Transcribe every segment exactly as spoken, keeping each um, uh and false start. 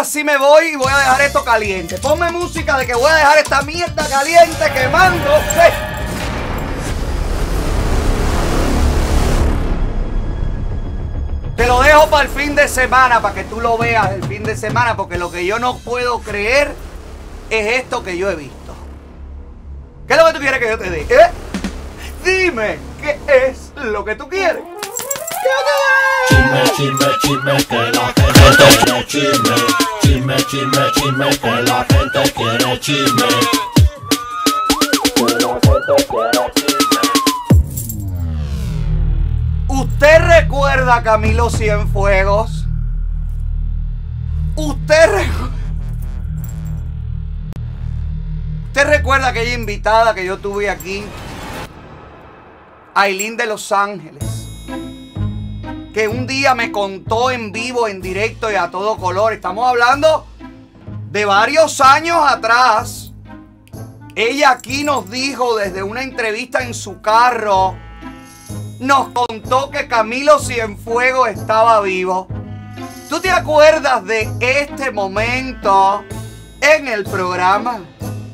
ahora sí me voy y voy a dejar esto caliente. Ponme música de que voy a dejar esta mierda caliente quemándose. Te lo dejo para el fin de semana, para que tú lo veas el fin de semana, porque lo que yo no puedo creer es esto que yo he visto. ¿Qué es lo que tú quieres que yo te diga? ¿Eh? Dime, ¿qué es lo que tú quieres? Chisme, chisme, chisme, que la gente quiere chisme. Chisme, chisme, chisme, que la gente quiere chisme. Que la gente quiere chisme. ¿Usted recuerda a Camilo Cienfuegos? ¿Usted recuerda? ¿Usted recuerda aquella invitada que yo tuve aquí? Ailín de Los Ángeles. Que un día me contó en vivo, en directo y a todo color. Estamos hablando de varios años atrás. Ella aquí nos dijo desde una entrevista en su carro. Nos contó que Camilo Cienfuegos estaba vivo. ¿Tú te acuerdas de este momento en el programa?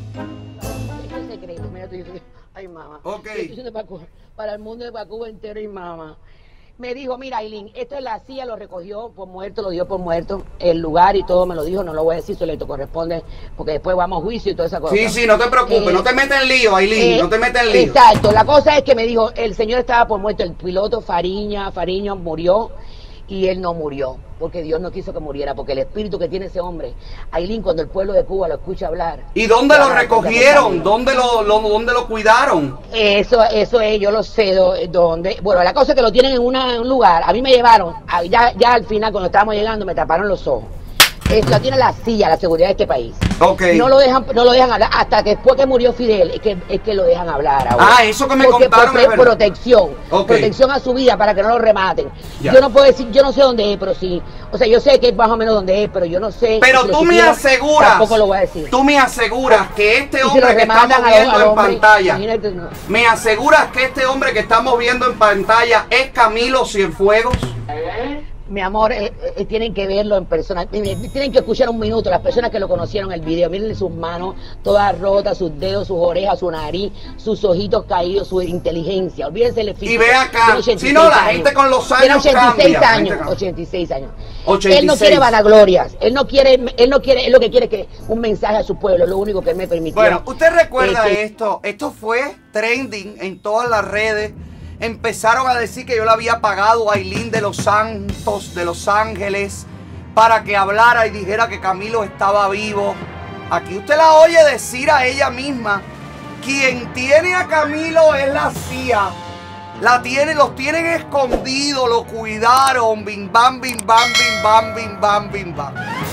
Es secreto, mira, tú dices, ay mamá. Ok. Para el mundo de Cuba entero y mamá. Me dijo, mira, Ailín, esto es la C I A, lo recogió por muerto, lo dio por muerto, el lugar y todo me lo dijo, no lo voy a decir, eso le corresponde, porque después vamos a juicio y toda esa cosa. Sí, sí, no te preocupes, eh, no te metas en lío, Ailín, eh, no te metas en lío. Exacto, la cosa es que me dijo, el señor estaba por muerto, el piloto Fariña, Fariño murió y él no murió, porque Dios no quiso que muriera, porque el espíritu que tiene ese hombre, Ailín, cuando el pueblo de Cuba lo escucha hablar. ¿Y dónde lo recogieron? ¿Dónde lo, lo, dónde lo cuidaron? Eso, eso es, yo lo sé, dónde. Bueno, la cosa es que lo tienen en, una, en un lugar, a mí me llevaron, a, ya, ya al final cuando estábamos llegando me taparon los ojos. Es, lo tiene la C I A, la seguridad de este país. Okay. No lo dejan, no lo dejan hablar hasta que después que murió Fidel es que, es que lo dejan hablar ahora. Ah, eso que me Porque, contaron por, es verdad. Protección, Okay. protección a su vida para que no lo rematen. Ya. Yo no puedo decir, yo no sé dónde es, pero sí, o sea, yo sé que es más o menos dónde es, pero yo no sé. Pero si tú me supiera, aseguras, tampoco lo voy a decir. tú me aseguras que este Y si hombre lo que estamos rematan a viendo al en hombre, pantalla, imagínate, no. me aseguras que este hombre que estamos viendo en pantalla es Camilo Cienfuegos. Mi amor, eh, eh, tienen que verlo en persona, tienen que escuchar un minuto, las personas que lo conocieron en el video, miren sus manos todas rotas, sus dedos, sus orejas, su nariz, sus ojitos caídos, su inteligencia, olvídense el físico. Y ve acá, si no, la gente con los años tiene ochenta y seis cambia, años, gente ochenta y seis años. ochenta y seis. Él no quiere vanaglorias, él no quiere, él no quiere, él lo que quiere es que un mensaje a su pueblo, lo único que él me permitió. Bueno, ¿usted recuerda eh, que, esto? Esto fue trending en todas las redes. Empezaron a decir que yo le había pagado a Ailín de los Santos de Los Ángeles para que hablara y dijera que Camilo estaba vivo. Aquí usted la oye decir a ella misma, quien tiene a Camilo es la C I A. La tiene, los tienen escondidos, lo cuidaron, bim bam, bim bam, bim bam, bim bam, bim bam.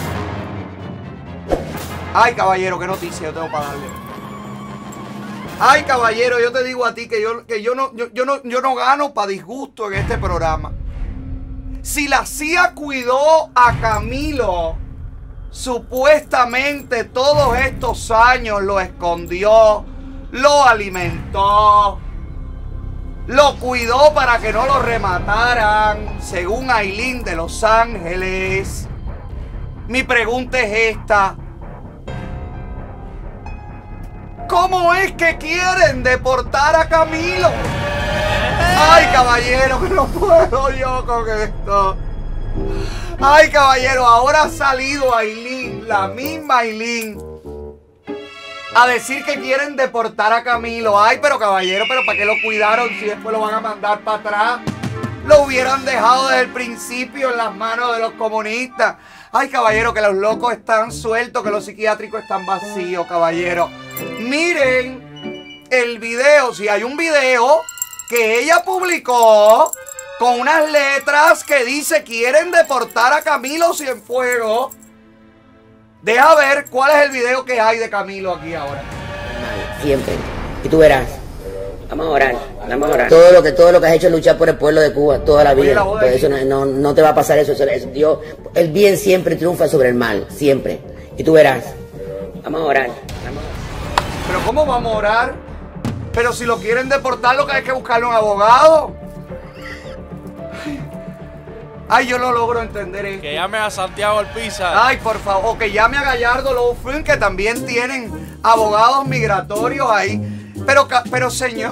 Ay, caballero, qué noticia yo tengo para darle. Ay, caballero, yo te digo a ti que yo, que yo, no, yo, yo, no, yo no gano para disgusto en este programa. Si la C I A cuidó a Camilo, supuestamente todos estos años lo escondió, lo alimentó, lo cuidó para que no lo remataran, según Ailín de Los Ángeles. Mi pregunta es esta. ¿Cómo es que quieren deportar a Camilo? Ay, caballero, que no puedo yo con esto. Ay, caballero, ahora ha salido Ailín, la misma Ailín, a decir que quieren deportar a Camilo. Ay, pero caballero, pero ¿para qué lo cuidaron si después lo van a mandar para atrás? Lo hubieran dejado desde el principio en las manos de los comunistas. Ay, caballero, que los locos están sueltos, que los psiquiátricos están vacíos, caballero. Miren el video, si hay un video que ella publicó con unas letras que dice quieren deportar a Camilo Cienfuegos. Deja ver cuál es el video que hay de Camilo aquí ahora. Siempre. Y tú verás. Vamos a orar, vamos a orar. Todo lo que, todo lo que has hecho es luchar por el pueblo de Cuba toda la vida. Por eso no, no, no te va a pasar eso, eso, eso. Dios, el bien siempre triunfa sobre el mal, siempre. Y tú verás. Vamos a orar. Vamos a orar. Pero ¿cómo vamos a orar? Pero si lo quieren deportar, lo que hay que buscarle un abogado. Ay, yo no logro entender esto. Que llame a Santiago Alpizar. Ay, por favor, o que llame a Gallardo Law Firm, que también tienen abogados migratorios ahí. Pero, pero señor...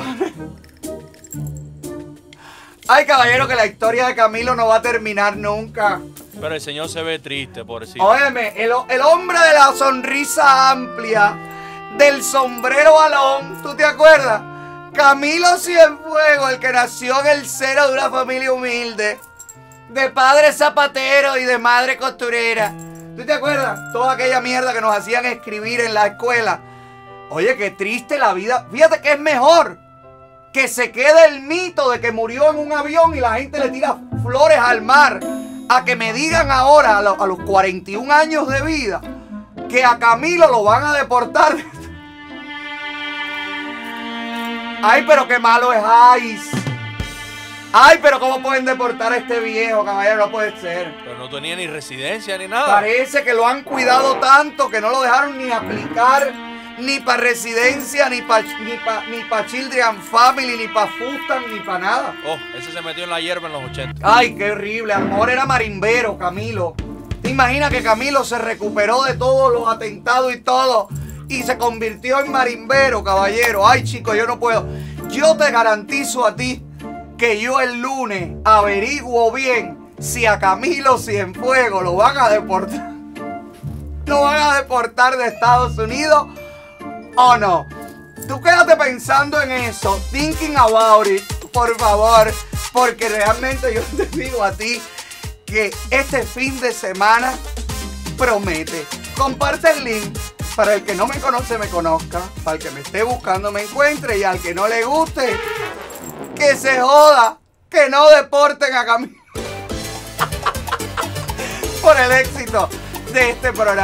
Ay, caballero, que la historia de Camilo no va a terminar nunca. Pero el señor se ve triste, pobrecito. Óyeme, el, el hombre de la sonrisa amplia, del sombrero balón, ¿tú te acuerdas? Camilo Cienfuegos, el que nació en el seno de una familia humilde, de padre zapatero y de madre costurera. ¿Tú te acuerdas? Toda aquella mierda que nos hacían escribir en la escuela. Oye, qué triste la vida. Fíjate que es mejor que se quede el mito de que murió en un avión y la gente le tira flores al mar, a que me digan ahora, a, lo, a los cuarenta y un años de vida, que a Camilo lo van a deportar. Ay, pero qué malo es Ice. Ay, pero cómo pueden deportar a este viejo, caballero, no puede ser. Pero no tenía ni residencia ni nada. Parece que lo han cuidado tanto que no lo dejaron ni aplicar ni para residencia, ni para ni pa, ni pa Children Family, ni para Fustan, ni para nada. Oh, ese se metió en la hierba en los ochenta. Ay, qué horrible. A lo mejor era marimbero, Camilo. ¿Te imaginas que Camilo se recuperó de todos los atentados y todo y se convirtió en marimbero, caballero? Ay, chico, yo no puedo. Yo te garantizo a ti que yo el lunes averiguo bien si a Camilo Cienfuegos lo van a deportar. Lo van a deportar de Estados Unidos o no. Tú quédate pensando en eso, thinking about it, por favor, porque realmente yo te digo a ti que este fin de semana promete. Comparte el link para el que no me conoce me conozca, para el que me esté buscando me encuentre y al que no le guste, que se joda, que no deporten a Camilo por el éxito de este programa.